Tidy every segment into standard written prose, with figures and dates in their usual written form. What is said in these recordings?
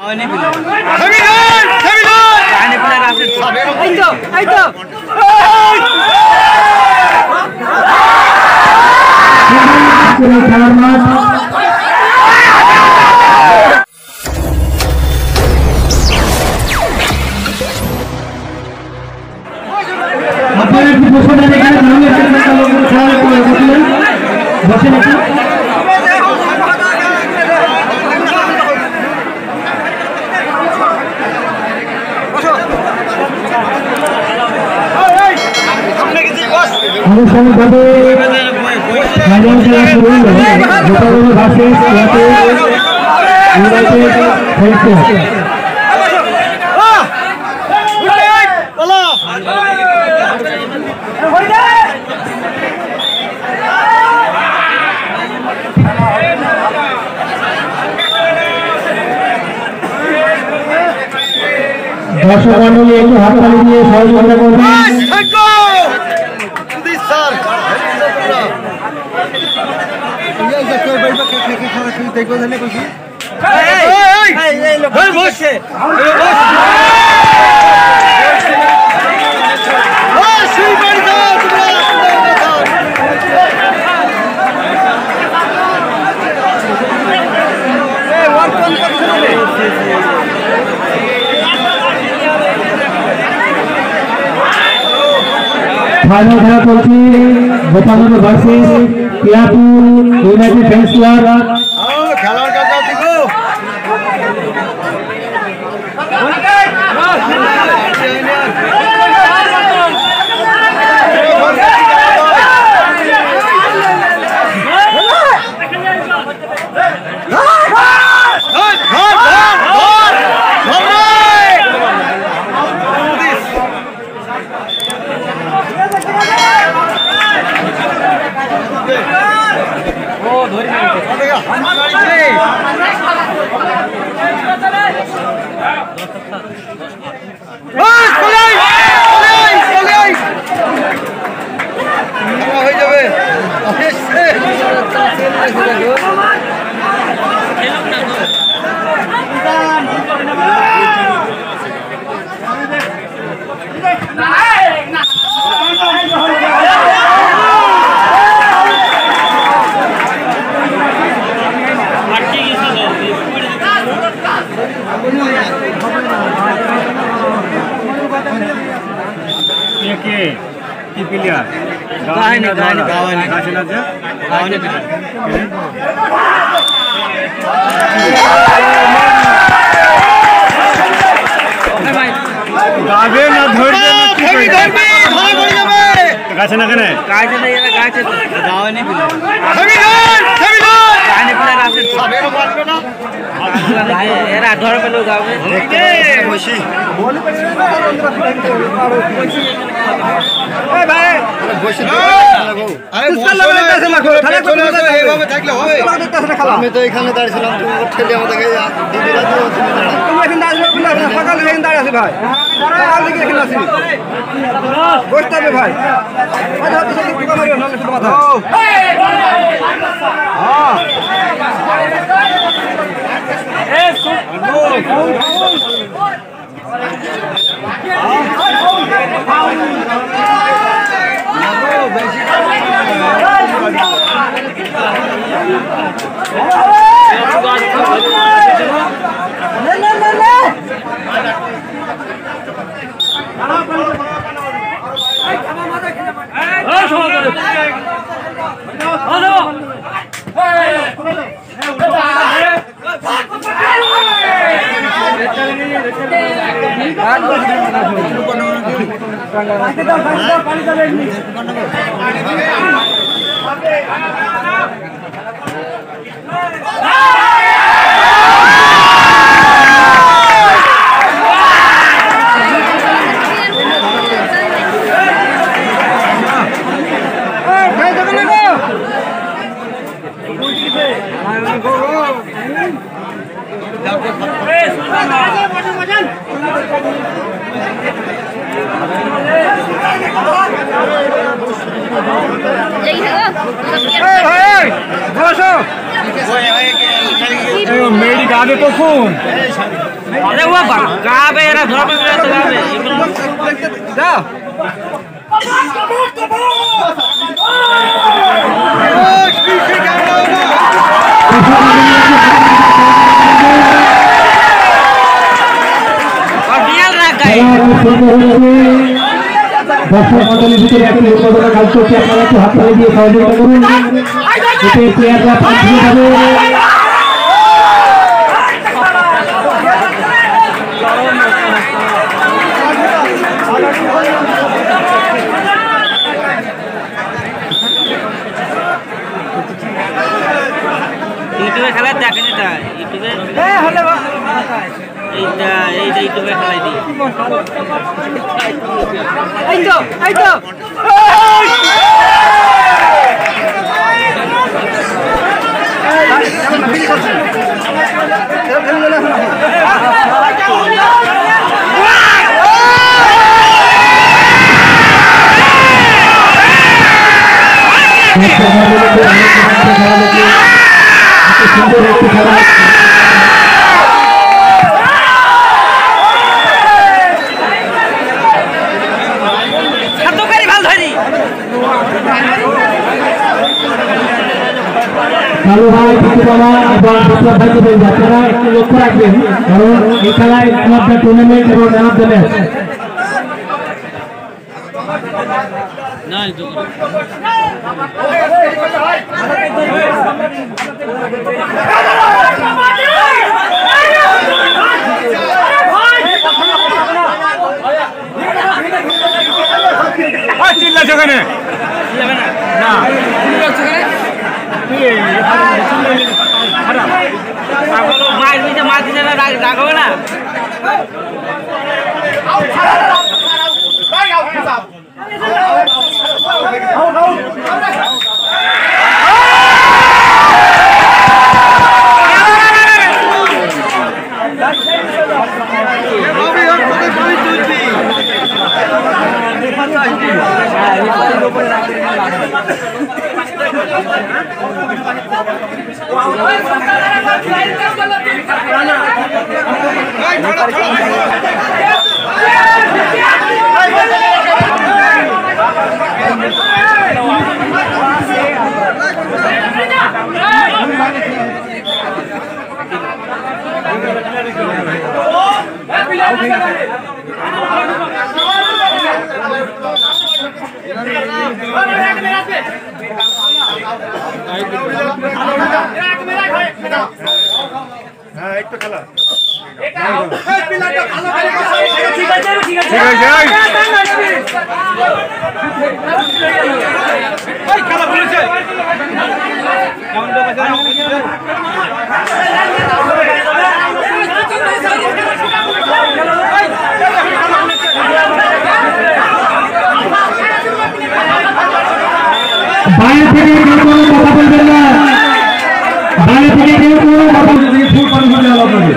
দর্শক মন্ডলী একটু হাততালি দিয়ে সহযোগিতা করবেন। फाइनल खेला चलছে Gopalnagar versus Clubpur united friends club. খেলার কাছে দেখো কি প্লেয়ার গাওয়ানি গাছেন আছে গাওয়ানি গাবে না ধরবে না কি করবে ধরে পড়ে যাবে গাছে না কেন গাছে না এরা গাছে গাওয়ানি প্লেয়ার ছবি ধর গাওয়ানি প্লেয়ার আছে সবে পারবে না এরা ধরে পেলো গাবে বসি বল পড়ে না বসি এই ভাই বসি আরে বসে লাগো তাহলে চলে আসো এইভাবে থাকলে হবে আমি তো এখানে দাঁড়িয়েছিলাম তুমি ঠেলে আমাদেরকে দিদিরা তো তুমি এখানে দাঁড়িয়ে সকালে এখানে দাঁড়িয়ে আছি ভাই সকাল থেকে এখানে আছি বসতে হবে ভাই কথা হচ্ছে কি কথা মারিও না শুধু কথা হ্যাঁ मेरी गाने तो खून अरे वो कहाँ पे यार धोपे में तो कहाँ पे जा और डियल रख गए দর্শক মণ্ডলীর ভিতরে একটি উদ্বোধনের কাজ করছে আপনারা একটু হাত তালি দিয়ে সহযোগিতা করুন এতে প্লেয়াররা পাঠিয়ে যাবে ইউটিউবে খেলা দেখেন এটা ইউটিউবে এইটা ইউটিউবে খেলাই দিই এই তো কালু ভাই পিতুবাবা এবং বিপ্লব ভাইকে বলছি আপনারা একটু লক্ষ্য রাখবেন কারণ এই খেলায় ম্যান অফ দ্য টুর্নামেন্ট এবং ম্যান অফ দ্য ম্যাচ চিল্লা সেখানে না মাছ দিতে না রাগ হবে না বাইরে থেকে কেউ কোনো কথা বলবেন না বাইরে থেকে কেউ কোনো কথা বলবেন ফুল পারমিশন দেওয়া আপনাকে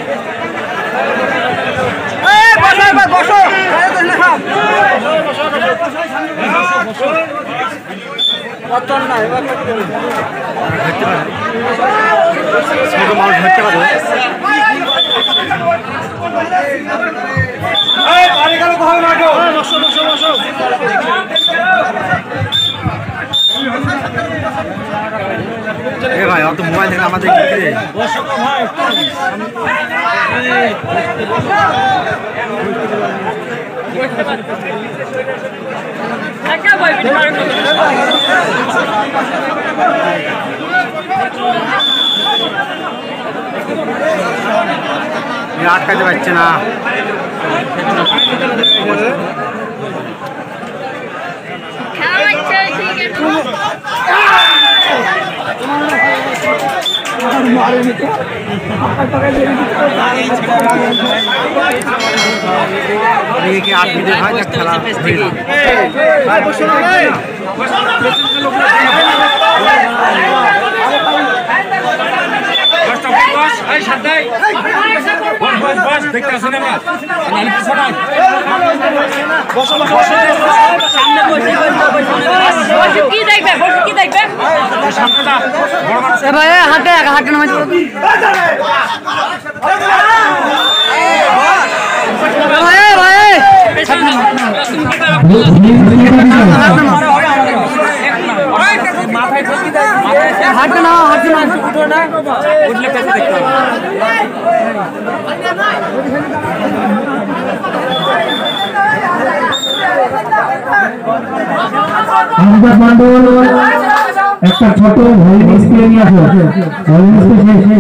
ভাই অত মোবাইল থেকে আমাদের আটকাতে পারছে না आठ मिनट खेला কি দেখবে কি দেখবে ভাই হাতে হাতে নামাই হাতে না উঠো না উঠলে পেছনে দেখতে হবে একটা ছোট ভলিউম স্প্রে নিয়ে আসো ভলিউম স্প্রে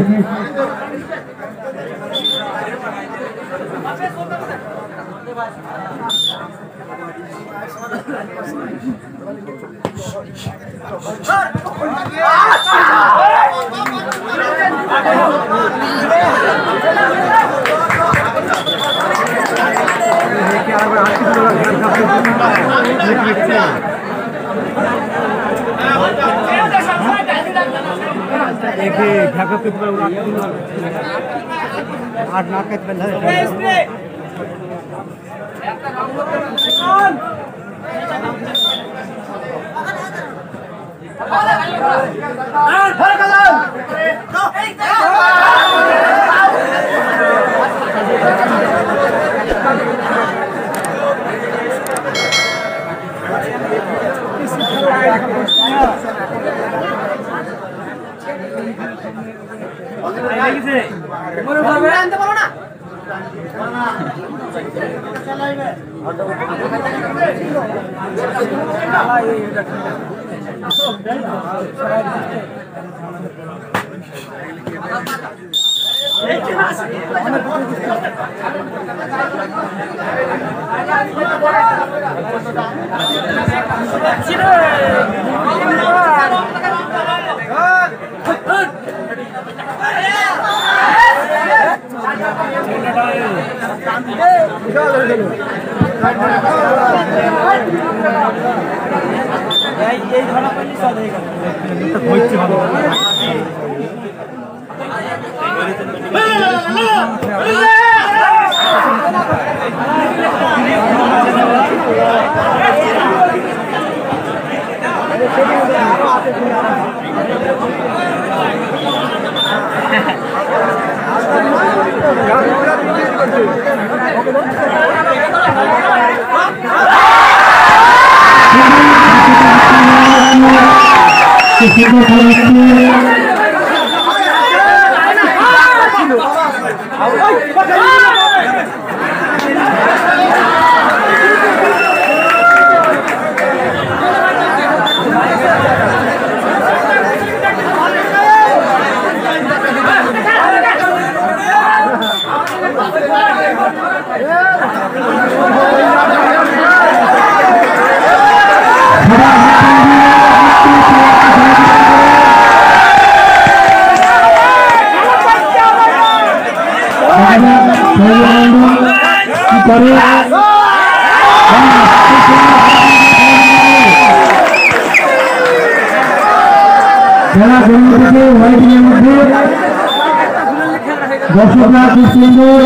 দর্শকরা খুব সুন্দর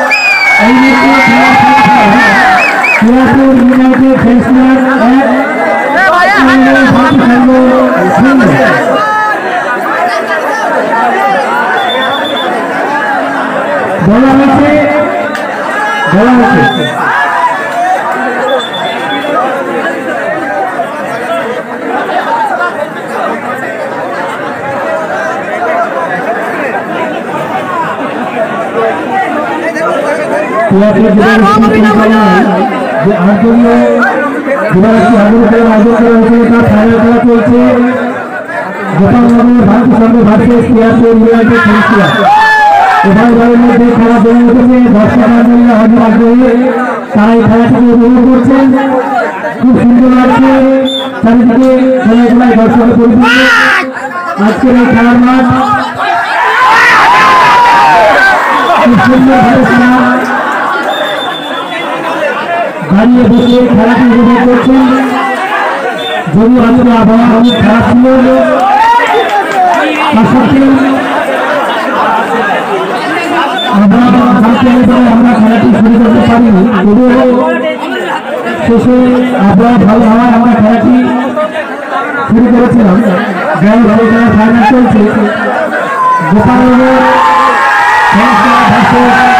বলা হয়েছে তারাই খেলাটিকে উপভোগ করছেন খুব সুন্দর লাগছে চারিদিকে খেলাধুলায় দর্শকের পরিপূর্ণ আজকের এই খেলার মাঠ খুব সুন্দরভাবে দাঁড়িয়ে বসে খেলাটি উপভোগ করছেন যদিও আজকে আবহাওয়া অনেক খারাপ ছিল তা সত্ত্বেও আমরা আপনারা ভালো হওয়ার আমরা খেলাটি শুরু করেছিলাম। গ্রাম ভালো খেলা ফাইনাল চলছে। গোপালনগর